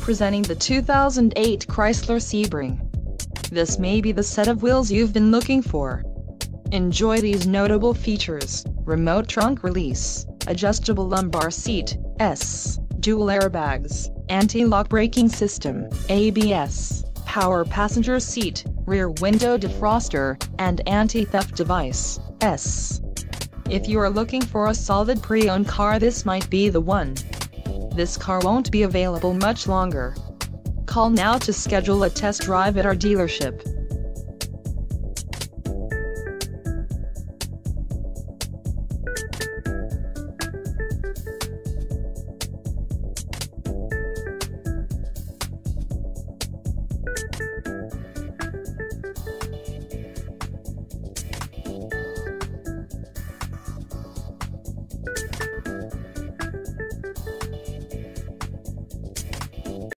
Presenting the 2008 Chrysler Sebring. This may be the set of wheels you've been looking for. Enjoy these notable features: remote trunk release, adjustable lumbar seat, dual airbags, anti-lock braking system, ABS, power passenger seat, rear window defroster, and anti-theft device, If you are looking for a solid pre-owned car, this might be the one. This car won't be available much longer. Call now to schedule a test drive at our dealership.